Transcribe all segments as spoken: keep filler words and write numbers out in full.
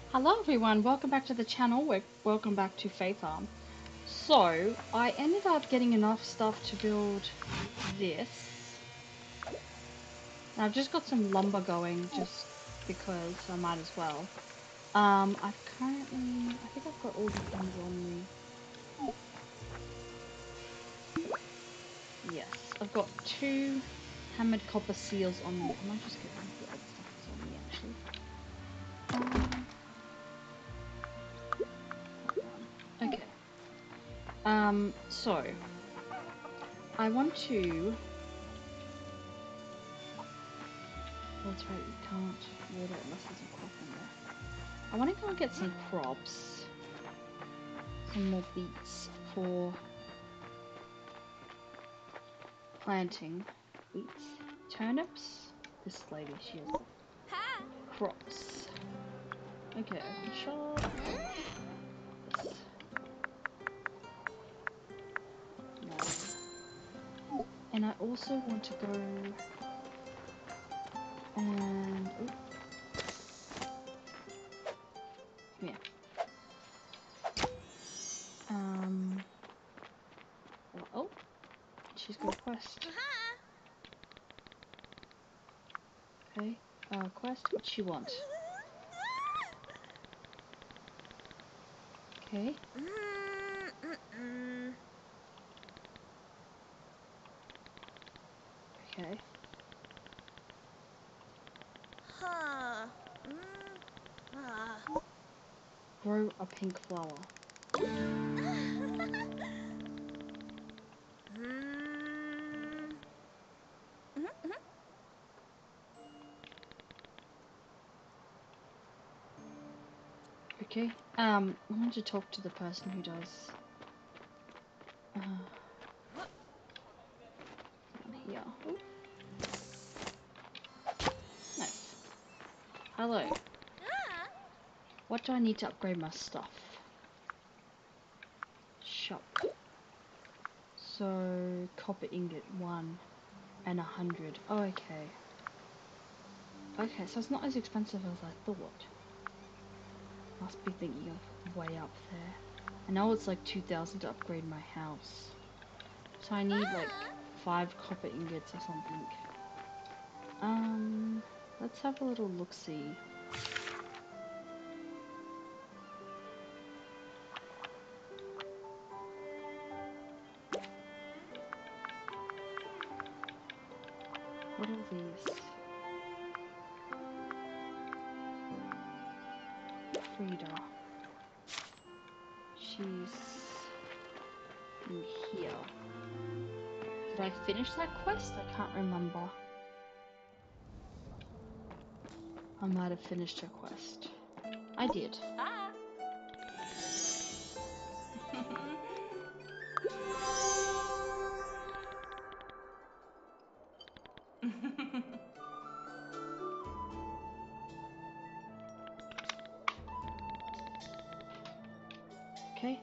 Hello everyone, welcome back to the channel. We're, welcome back to Fae Farm. So, I ended up getting enough stuff to build this. And I've just got some lumber going just because I might as well. Um, I've currently, I think I've got all the things on me. Yes, I've got two hammered copper seals on me. I might just get rid of the other stuff that's on me actually. Um, okay. Um, so, I want to... That's right, you can't water unless there's a crop in there. I want to go and get some crops. Some more beets for planting. Beets. Turnips. This lady, she has the crops. Okay, open shop. This. No. And I also want to go and... Oh. Come here. Um... Oh. She's got a quest. Okay. Uh, quest. What she want? Okay. Okay. Grow a pink flower. Okay. Um, I want to talk to the person who does. Uh, down here. Ooh. Nice. Hello. What do I need to upgrade my stuff? Shop. So, copper ingot, one. And a hundred. Oh, okay. Okay, so it's not as expensive as I thought. Must be thinking of way up there. I know it's like two thousand to upgrade my house. So I need like five copper ingots or something. Um, let's have a little look-see. What are these? Frida. She's in here. Did I finish that quest? I can't remember. I might have finished her quest. I did. Okay.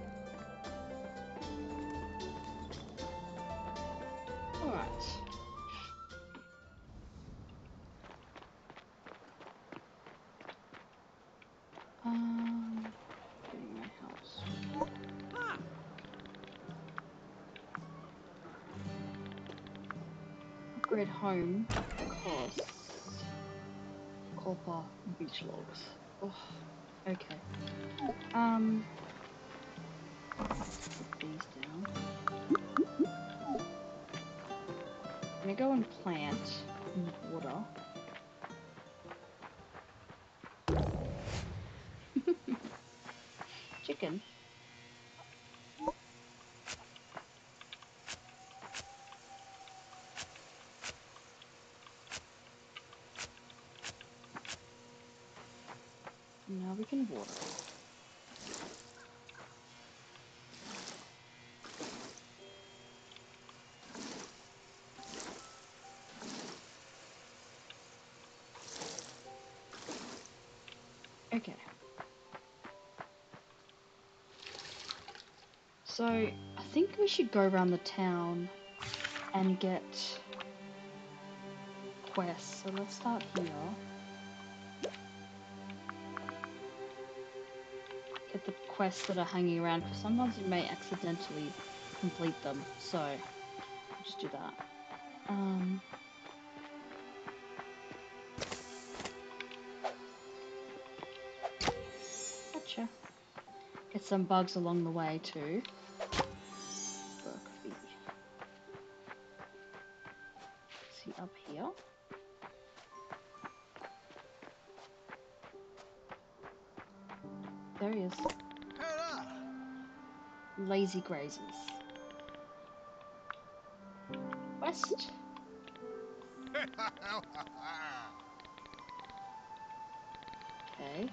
Alright. Um, in my house. Upgrade home costs copper beach logs. Oh, okay. Um, put these down. I'm gonna go and plant and water. Chicken. Now we can water. Okay. So, I think we should go around the town and get quests. So let's start here. get the quests that are hanging around, because sometimes you may accidentally complete them. So I'll just do that. Um, gotcha. Get some bugs along the way too. Berkby. See up here. There he is. Lazy grazers. West. Okay.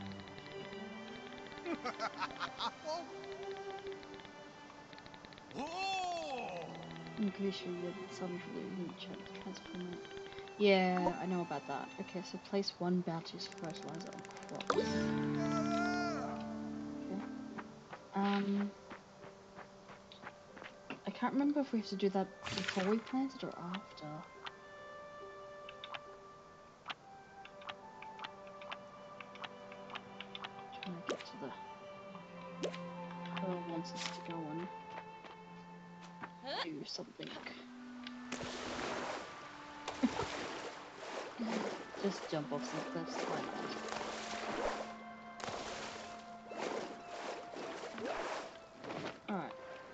I'm pretty sure you have some transform it. Yeah, I know about that. Okay, so place one bounty's fertilizer on crops. Okay. Um, I can't remember if we have to do that before we plant it or after. Trying to get to the pearl wants us to go and do something. Just jump off some cliffs, why not? Alright.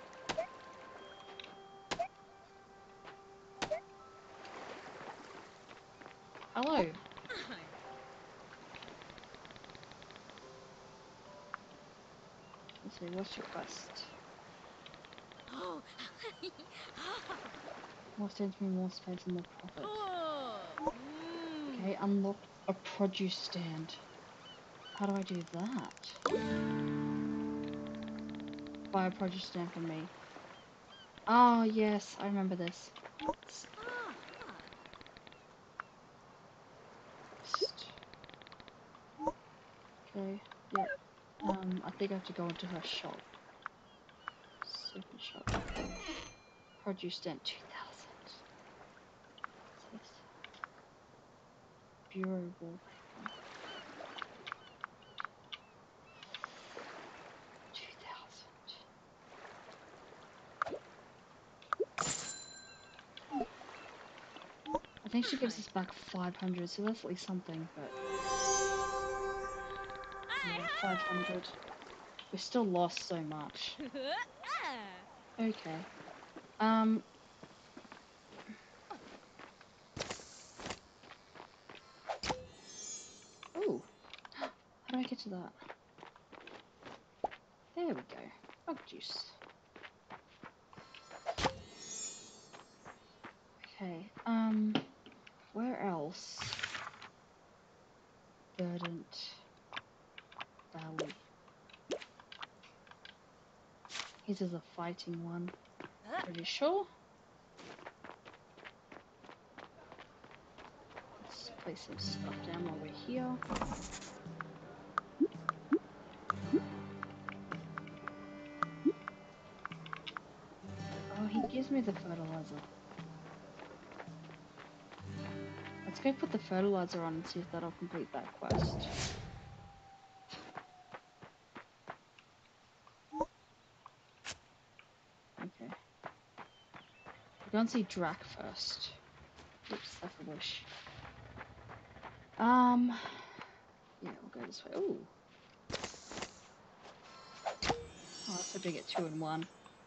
Hello. Let's see, what's your quest? More stands mean more space and more profit. Okay, unlock a produce stand. How do I do that? Buy a produce stand for me. Oh yes, I remember this. Okay, yep. Um, I think I have to go into her shop. Super shop. Okay. Produce stand two thousand. What's this? Bureau wallpaper. two thousand. I think she gives us back five hundred, so that's at least something, but... Yeah, five hundred. We still lost so much. Okay. Um... Ooh. How do I get to that? There we go. Bug juice. Okay, um... where else? Verdant Valley. His is a fighting one. Pretty sure. Let's place some stuff down while we're here. Oh, he gives me the fertilizer. Let's go put the fertilizer on and see if that'll complete that quest. Okay. We'll go and see Drac first. Oops, that's a wish. Um, yeah, we'll go this way. Ooh. Oh, let's hope to get two in one.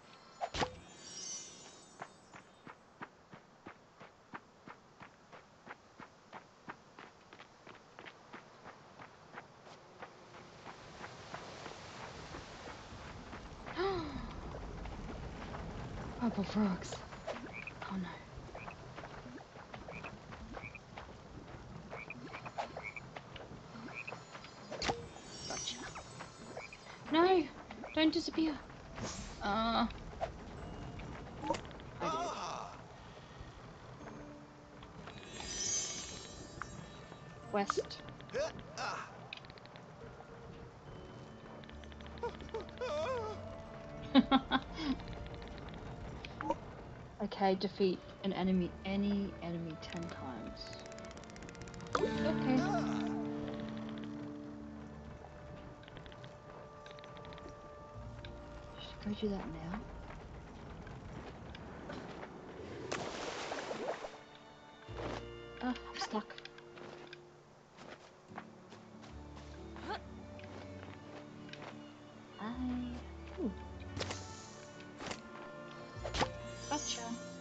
Purple frogs. Oh no. Gotcha. No! Don't disappear! Uh... I did. West. Okay, defeat an enemy, any enemy ten times. Okay. Can we do that now? Ah, I'm stuck. I... Ooh. Gotcha.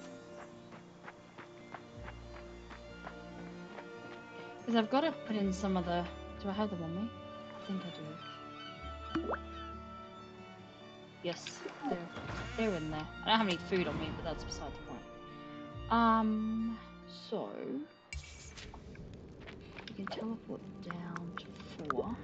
Because I've got to put in some of the... Do I have them on me? I think I do. Yes, they're, they're in there. I don't have any food on me, but that's beside the point. Um, so... You can teleport down to four.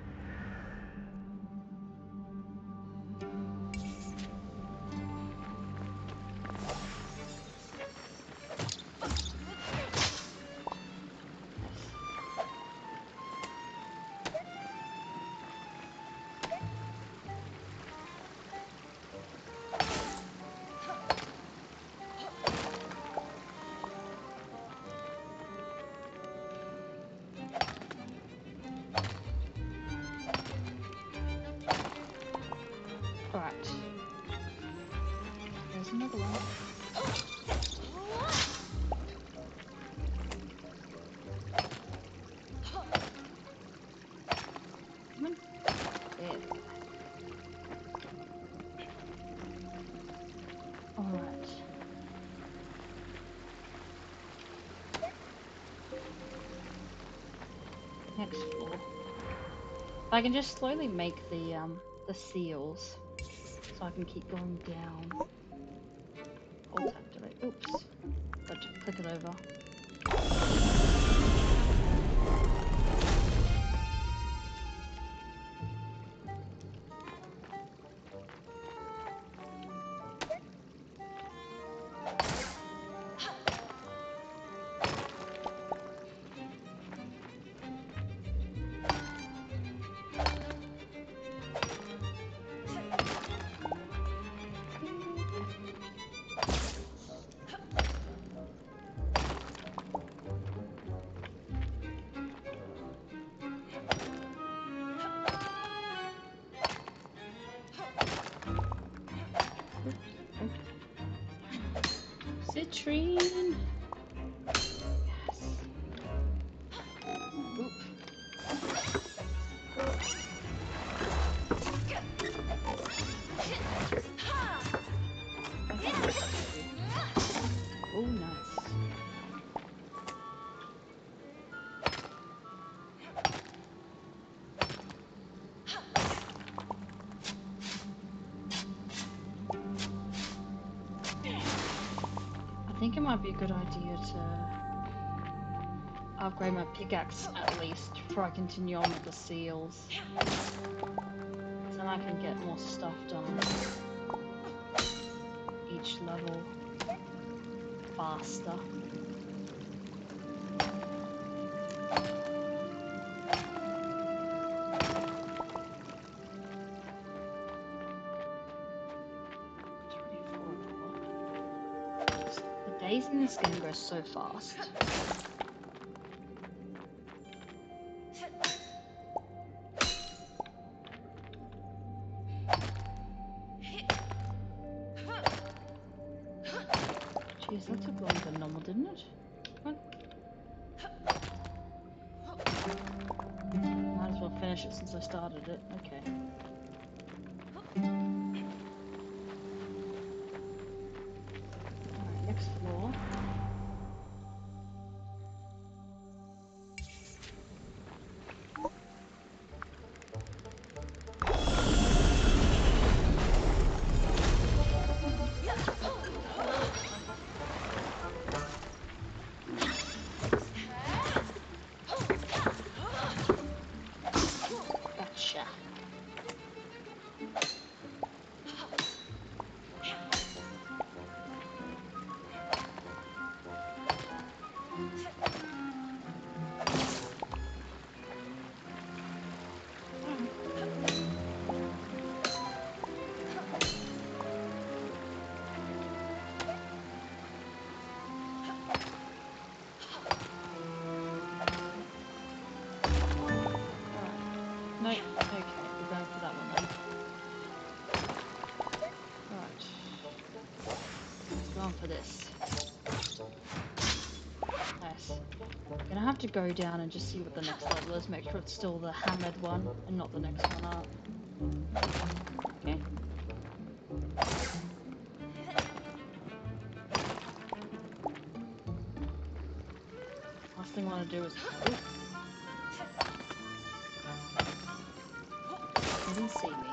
Alright. There's another one. Come on. There we go. Alright. Next floor. If I can just slowly make the um the seals so I can keep going down. Alt activate. Oops. Got to click it over. Citrine! Yes. Oop. Oh, nice. I think it might be a good idea to upgrade my pickaxe at least before I continue on with the seals. Then I can get more stuff done each level faster. The days in this game go so fast. Jeez, that took longer than normal, didn't it? Come on. Might as well finish it since I started it. Okay. Alright, next floor. Gotcha. No, okay, we're going for that one then. Going for this. Nice. Gonna have to go down and just see what the next level is. Make sure it's still the hammered one and not the next one up. Okay. Last thing I want to do is. Ooh. They didn't see me.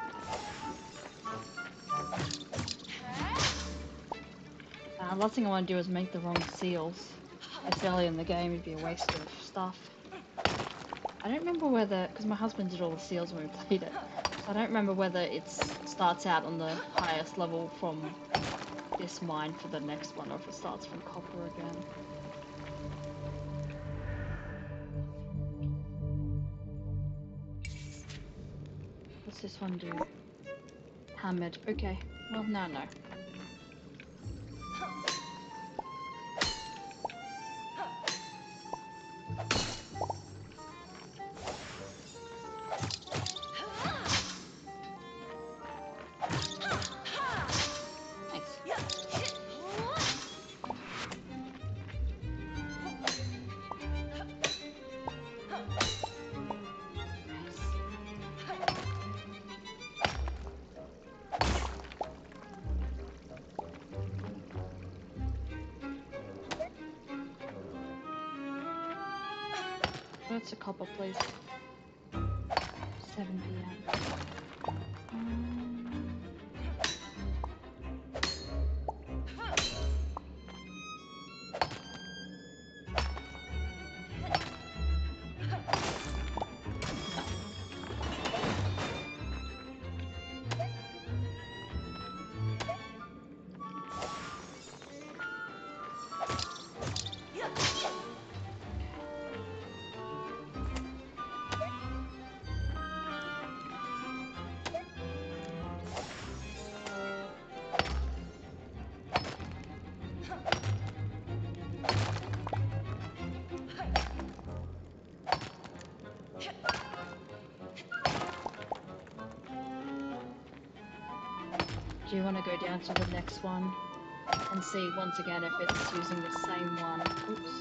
Uh, last thing I want to do is make the wrong seals. It's early in the game, it'd be a waste of stuff. I don't remember whether, because my husband did all the seals when we played it, so I don't remember whether it starts out on the highest level from this mine for the next one, or if it starts from copper again. What's this one do? Hammered. Okay. Well, now no. That's a copper, please. seven p m Um, do you want to go down to the next one and see once again if it's using the same one? Oops.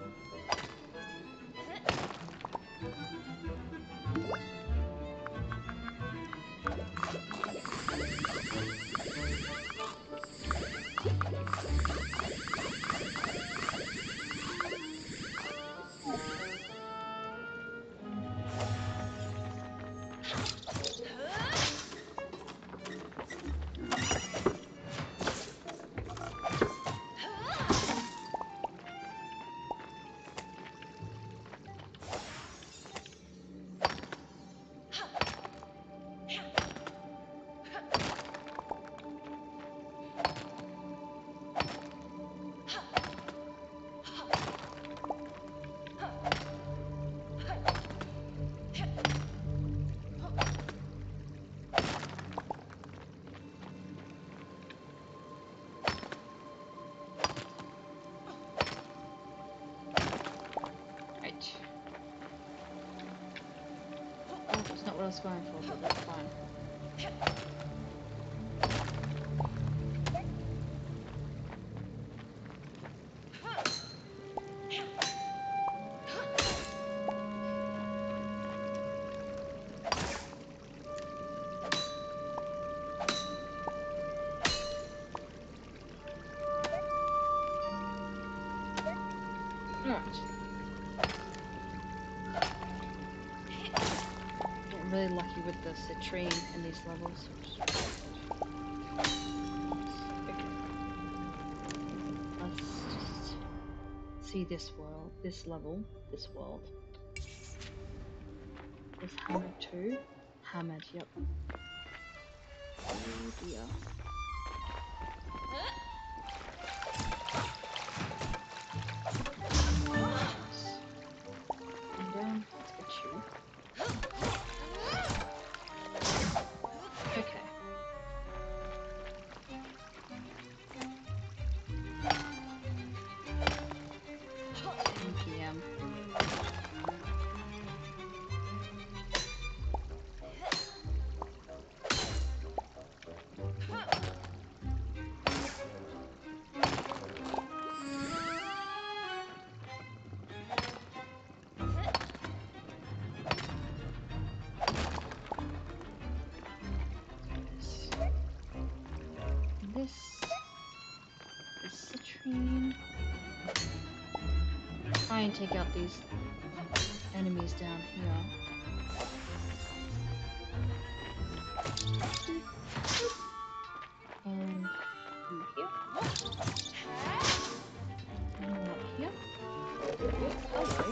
Oh, it's not what I was going for, but that's fine. Alright. Getting really lucky with the citrine in these levels, which is really good. Okay. Let's just see this world, this level, this world. Is hammered too? Hammered, yep. Oh dear. Come down, let's get you. Okay. ten p m fifteen. Try and take out these enemies down here. And through here. And one up here. Oh, hello.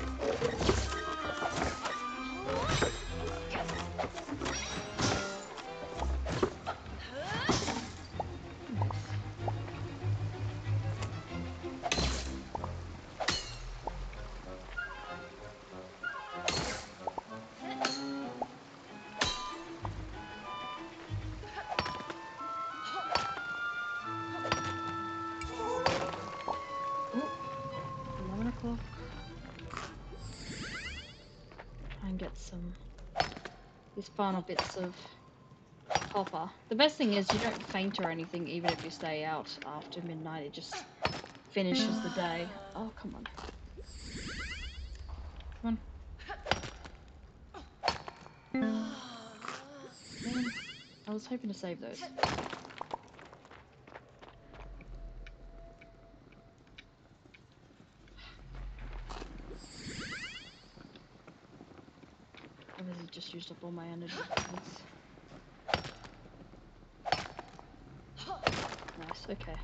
eleven o'clock. Try and get some these final bits of copper. The best thing is you don't faint or anything even if you stay out after midnight. It just finishes the day. Oh, come on. Come on. Man, I was hoping to save those. Obviously just used up all my energy. Nice, okay.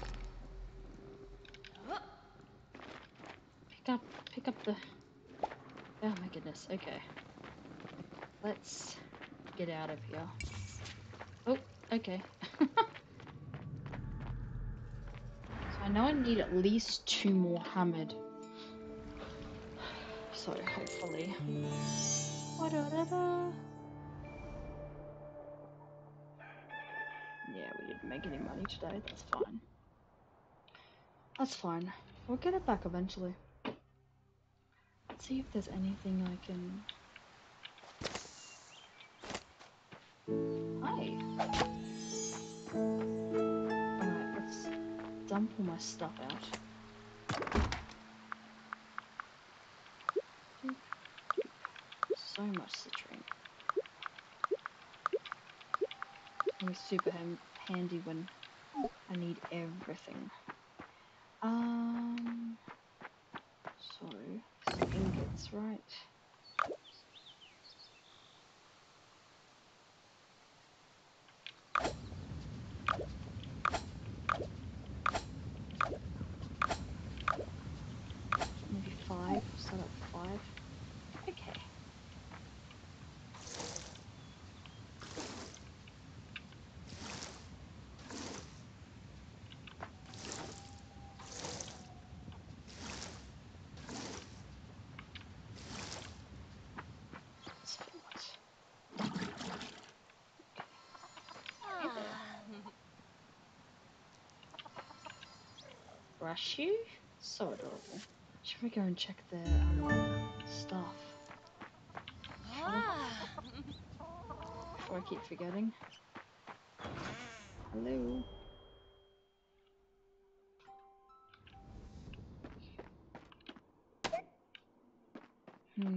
Pick up, pick up the... Oh my goodness, okay. Let's get out of here. Oh, okay. So I know I need at least two more hammered. So hopefully... Yeah, we didn't make any money today, that's fine. That's fine. We'll get it back eventually. Let's see if there's anything I can... Hi! Alright, let's dump all my stuff out. So much citrine. It's super ham handy when I need everything. Um, so, some ingots, right? Maybe five, set up five. Okay. Brush you? So adorable. Should we go and check their um, stuff? Before I keep forgetting. Hello. Hmm.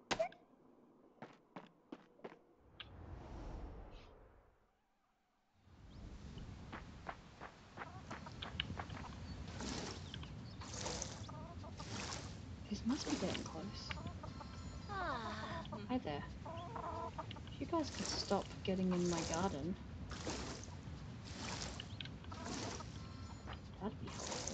These must be getting close. Hi there. If you guys could stop getting in my garden, that'd be helpful.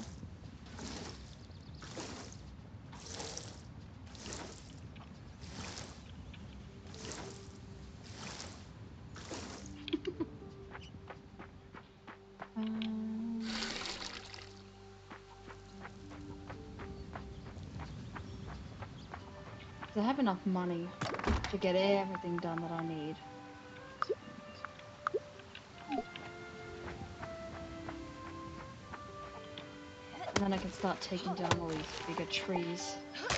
um, I have enough money to get everything done that I need. And then I can start taking down all these bigger trees.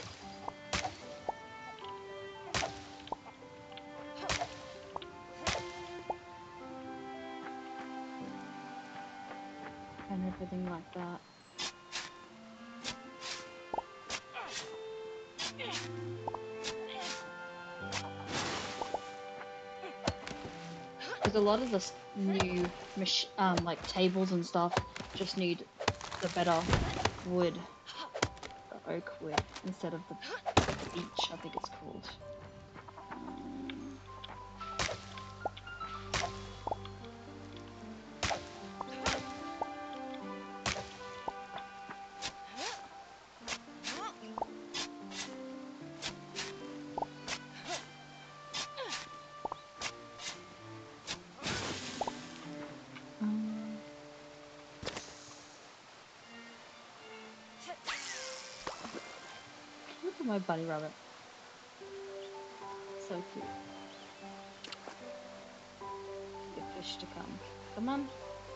And everything like that. Because a lot of the new mach um, like tables and stuff just need the better wood, the oak wood, instead of the beech, I think it's called. Um, um, look at my bunny rabbit. So cute. Get fish to come. Come on.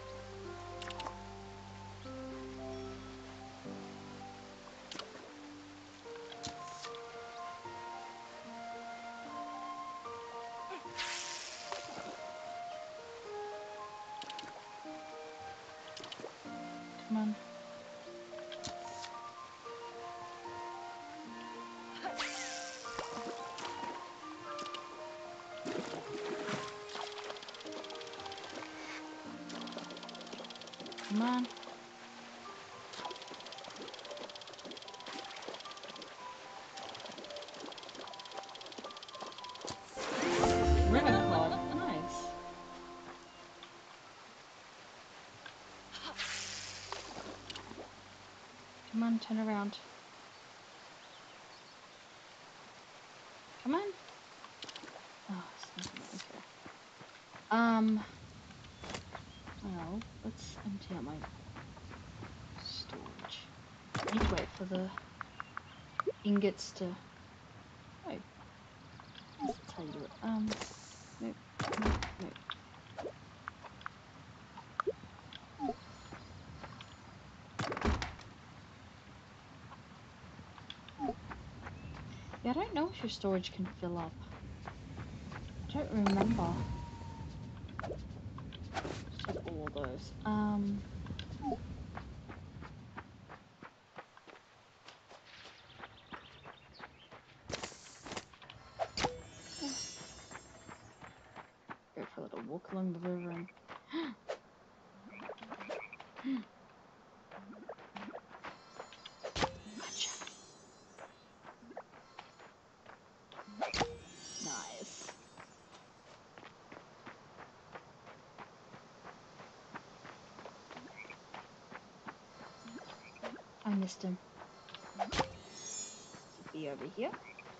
Come on. Come on. River cod. Nice. Come on, turn around. Come on. Oh, it's not okay. Um, well, let's empty out my storage. I need to wait for the ingots to... Oh, that's how you do it. Um, nope, nope, nope. Yeah, I don't know if your storage can fill up. I don't remember. Just take all those. Um... Go for a little walk along the river and... Gotcha. Nice. I missed him. He'd be over here.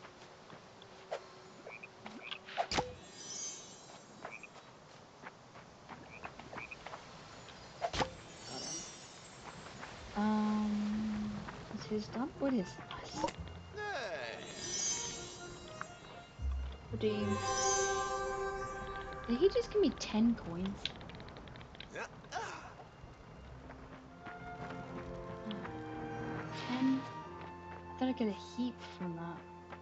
Got him. Um, is his done? Oh, it is. Nice. Redeem. Did he just give me ten coins? ten? I thought I'd get a heap from that.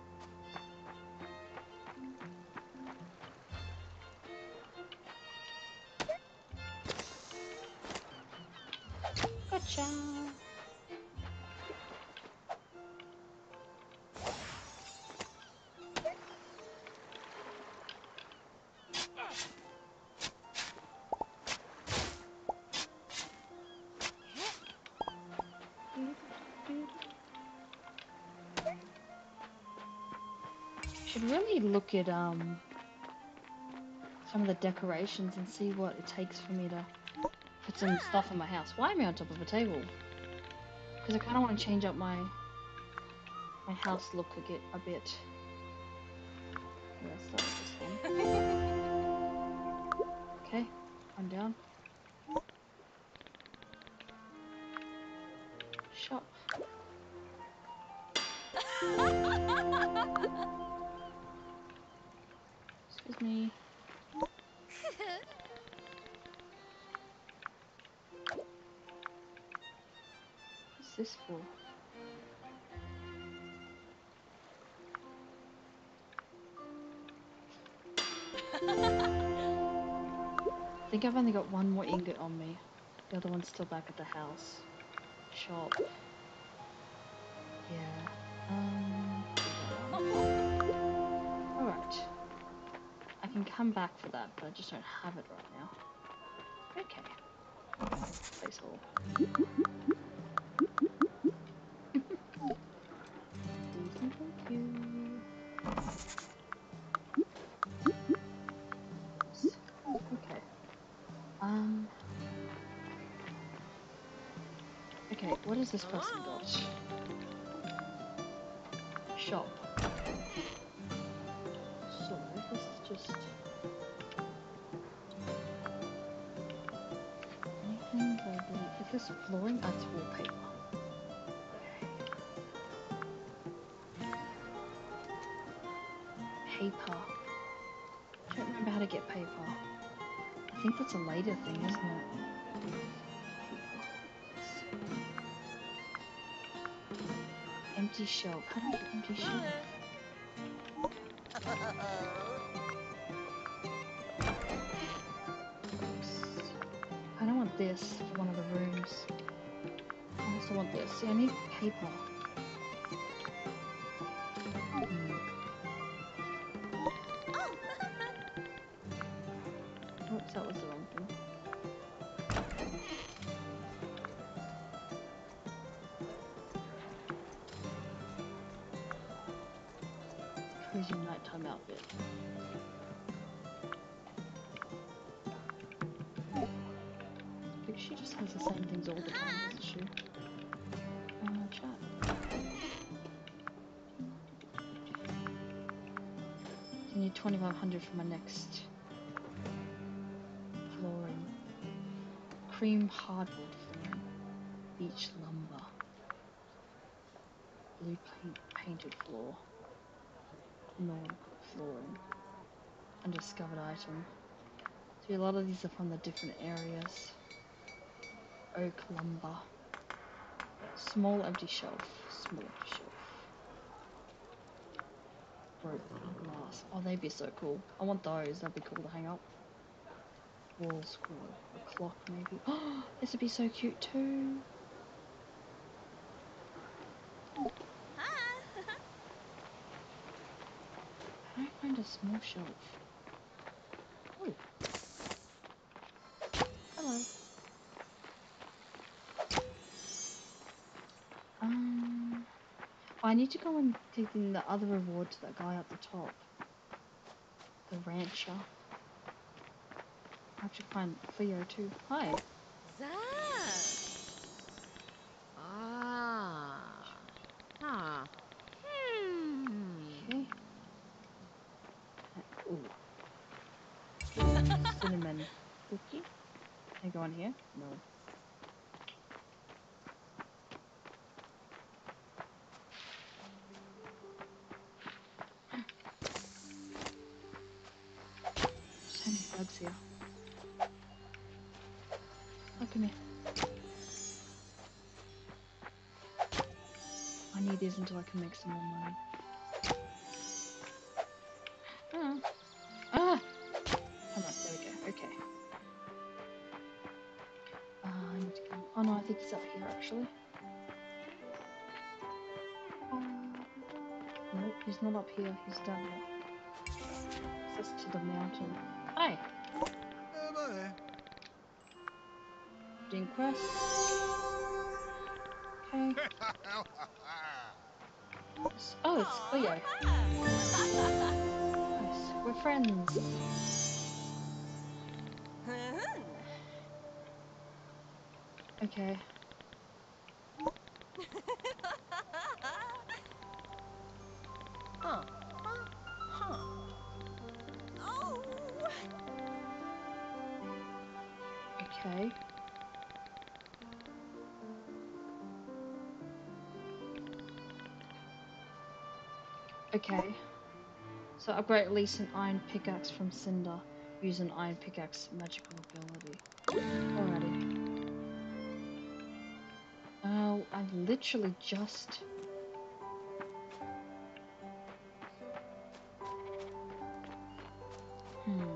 Gotcha! Should really look at um some of the decorations and see what it takes for me to put some stuff in my house. Why am I on top of a table? Because I kind of want to change up my my house look a bit. A bit. Yeah, start with this one. Okay, I'm down. Shop. Excuse me. What's this for? I think I've only got one more ingot on me. The other one's still back at the house. Shop. Yeah. Um. Alright. I can come back for that, but I just don't have it right now. Okay. Place all. What has this person got? Shop. So this is just anything globally. Is this flooring? That's wallpaper. Paper. I don't remember how to get paper. I think that's a later thing, isn't it? Empty shelf. How do I get empty shelf? I don't want this for one of the rooms. I also want this. See, I need paper. Hmm. Oops, that was the wrong thing. Cozy nighttime outfit. I think she just has the same things all the time, doesn't she? Uh, chat. I need twenty-five hundred for my next flooring. Cream hardwood flooring. Beach lumber. Blue paint painted floor. Nordic flooring. Undiscovered item. See, a lot of these are from the different areas. Oak lumber. Small empty shelf. Small empty shelf. Broken glass. Oh, they'd be so cool. I want those. That'd be cool to hang up. Walls cool. A clock maybe. Oh, this would be so cute too. How do I find a small shelf? Oh. Hello. Um. I need to go and take in the other reward to that guy at the top. The rancher. I have to find Cleo too. Hi. Za. Ah. Huh. Hmm. Okay. Ooh. Cinnamon cookie. Can I go on here? No. So many bugs here. Oh, come here. I need these until I can make some more money. Ah. Ah! Come on, there we go. Okay. Uh, I need to go. Oh no, I think he's up here actually. Nope, he's not up here. He's down here. Access to the mountain. Hi! Doing quest. Okay. Oh, it's Cleo. Nice. We're friends. Okay. Huh. Huh. Huh. Oh. Okay. Okay. So upgrade at least an iron pickaxe from Cinder. Use an iron pickaxe magical ability. Alrighty. Oh, I've literally just... Hmm.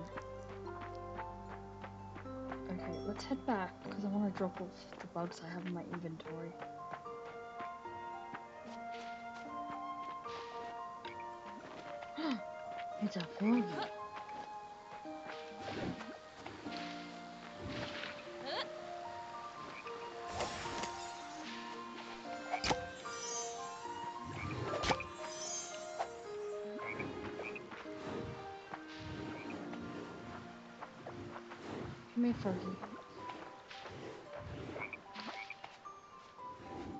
Okay, let's head back because I want to drop off the bugs I have in my inventory. It's a Forgy. Come here, Froggy.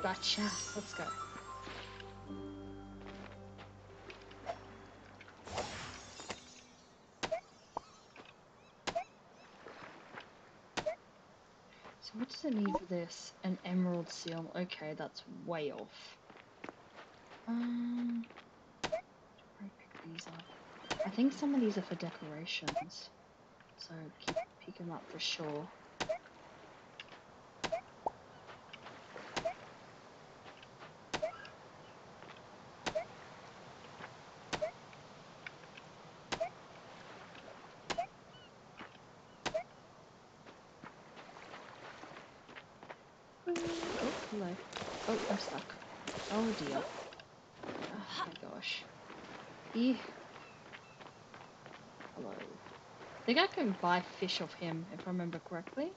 Gotcha. Let's go. So what does it need for this? An emerald seal. Okay, that's way off. Um, where do I pick these up? I think some of these are for decorations. So keep pick them up for sure. Oh, hello. Oh, I'm stuck. Oh dear. Oh my gosh. E. Hello. I think I can buy fish off him if I remember correctly.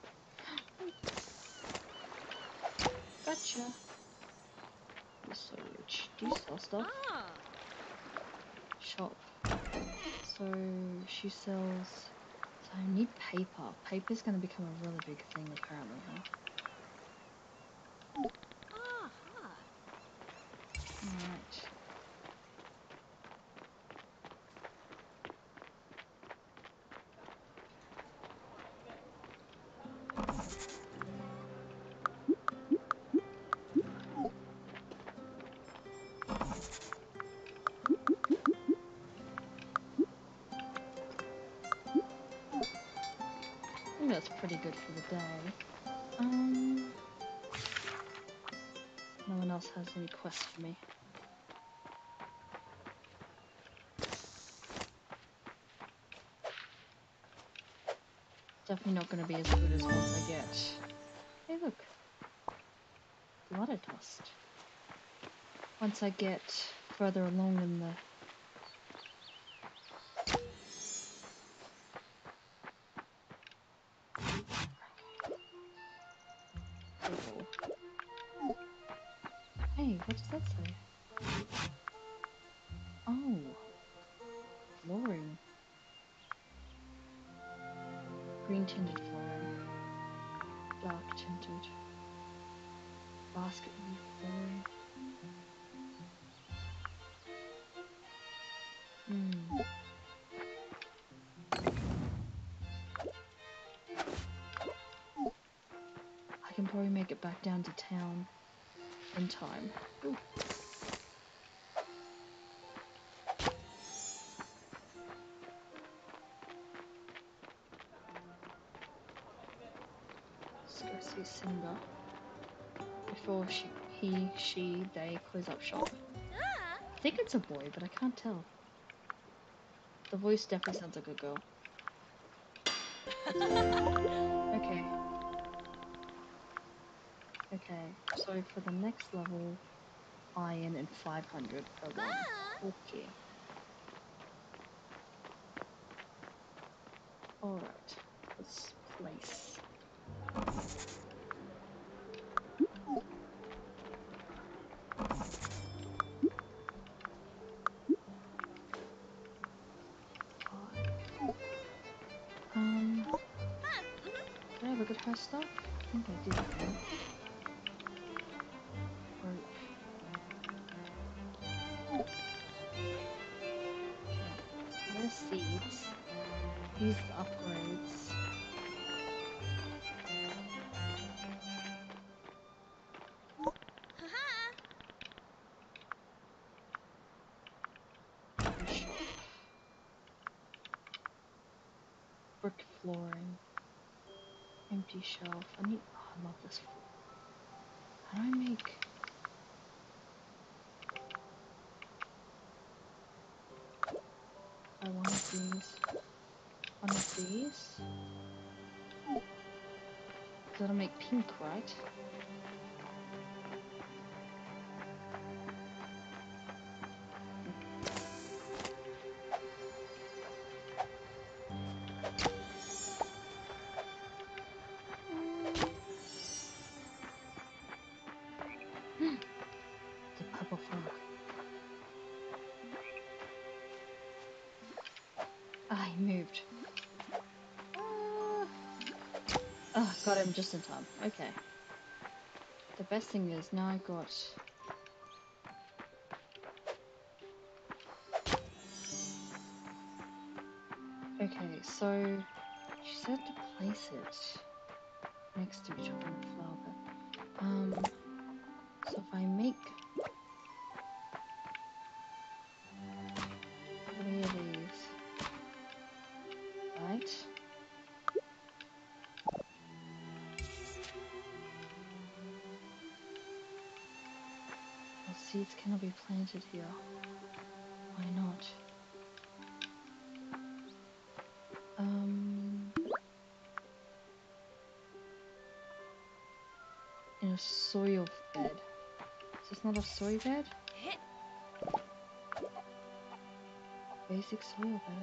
Gotcha. You're so rich. Do you sell stuff? Ah. Shop. So she sells. So I need paper. Paper's going to become a really big thing apparently, huh? Aha. Alright. I think that's pretty good for the day. Um, no one else has any quests for me. Definitely not going to be as good as once I get. Hey, look, blood dust. Once I get further along in the. Cool. Hey, what does that say? Oh, flooring. Green tinted flooring. Dark tinted. Basket weave flooring. Hmm. I can probably make it back down to town in time. Ooh. Let's go see Simba before she, he, she, they close up shop. Ah. I think it's a boy, but I can't tell. The voice definitely sounds like a girl. Okay. Okay, so for the next level, iron and five hundred per one. Ah. Okay. Alright, let's place. Five. Um, Ah. Mhm. did I look at her stuff? I think I did, didn't I? Rope. Okay. There's seeds. These upgrades. Haha. And shop. Brick flooring. Empty shelf. I need. Oh, I love this. How do I make? I one of these. One of these. That'll make pink, right? The purple frog. Ah, he moved. Ah. Oh, got him just in time. Okay. The best thing is now I got. Okay, so she said to place it next to each other in the flower bed. Um, so if I make three of these, right? Well, seeds cannot be planted here. Why not? Um, in a soil bed. Is this not a soy bed? Basic soil bed.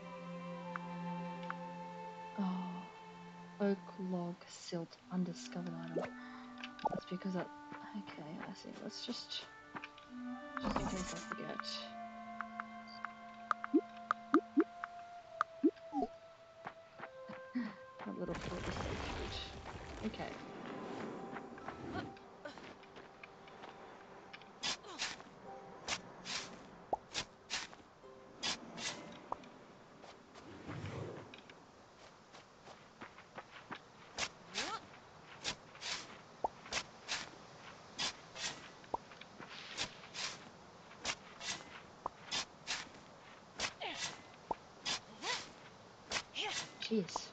Oh, oak log silt undiscovered item. That's because that. Okay, I see. Let's just, just in case I forget. That little fruit is so cute. Okay. Jeez.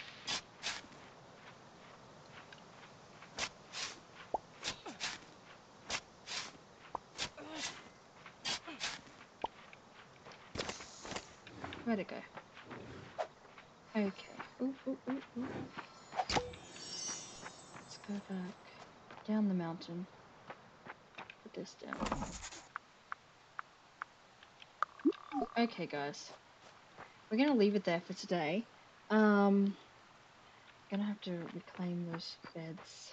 Where'd it go? Okay. Ooh, ooh, ooh, ooh. Let's go back down the mountain. Put this down. Okay, guys. We're gonna leave it there for today. Um, gonna have to reclaim those beds.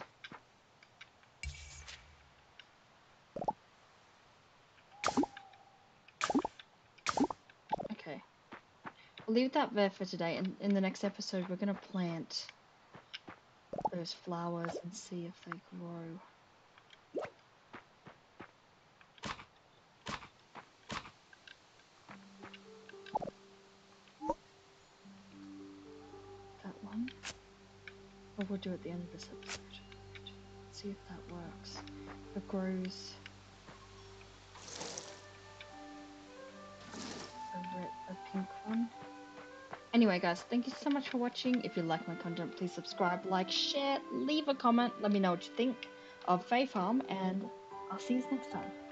Okay. We'll leave that there for today, and in the next episode we're gonna plant those flowers and see if they grow. That one. Or we'll do it at the end of this episode. See if that works. If it grows a red, a pink one. Anyway, guys, thank you so much for watching. If you like my content, please subscribe, like, share, leave a comment. Let me know what you think of Fae Farm, and I'll see you next time.